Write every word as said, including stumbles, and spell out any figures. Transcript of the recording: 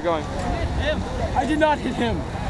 You're going. Hit him. I did not hit him.